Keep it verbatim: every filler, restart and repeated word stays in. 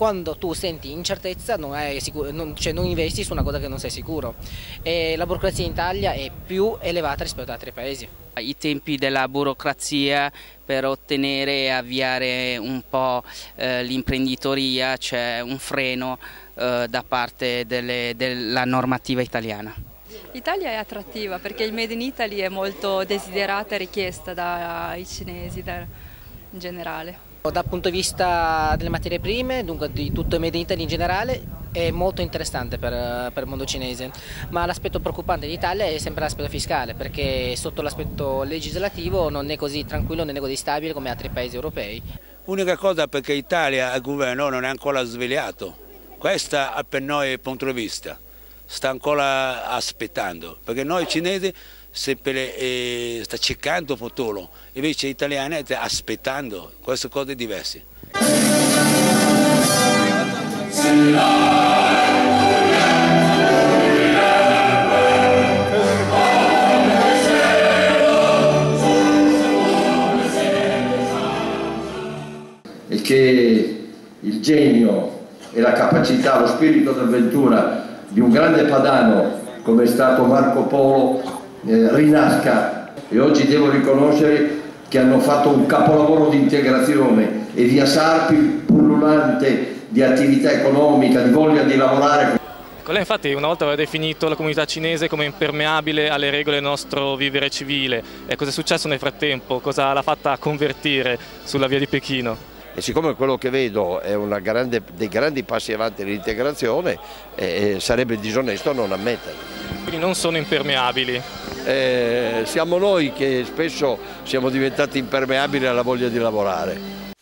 quando tu senti incertezza non, hai sicuro, non, cioè non investi su una cosa che non sei sicuro. E la burocrazia in Italia è più elevata rispetto ad altri paesi. I tempi della burocrazia per ottenere e avviare un po' eh, l'imprenditoria, c'è un freno eh, da parte delle, della normativa italiana. L'Italia è attrattiva perché il Made in Italy è molto desiderata e richiesta dai cinesi da, in generale. Dal punto di vista delle materie prime, dunque di tutto il Made in Italy in generale, è molto interessante per, per il mondo cinese, ma l'aspetto preoccupante dell'Italia è sempre l'aspetto fiscale, perché sotto l'aspetto legislativo non è così tranquillo, non è così stabile come altri paesi europei. Unica cosa perché l'Italia, il governo non è ancora svegliato, questo è per noi il punto di vista, sta ancora aspettando, perché noi cinesi sempre eh, sta cercando il futuro, invece gli italiani stanno aspettando queste cose diverse. E che il genio e la capacità, lo spirito d'avventura di un grande padano come è stato Marco Polo eh, rinasca, e oggi devo riconoscere che hanno fatto un capolavoro di integrazione e via Sarpi pullulante di attività economica, di voglia di lavorare. Lei infatti una volta aveva definito la comunità cinese come impermeabile alle regole del nostro vivere civile, e cosa è successo nel frattempo? Cosa l'ha fatta convertire sulla via di Pechino? E siccome quello che vedo è una grande, dei grandi passi avanti nell'integrazione, eh, sarebbe disonesto non ammetterlo. Quindi non sono impermeabili? Eh, siamo noi che spesso siamo diventati impermeabili alla voglia di lavorare.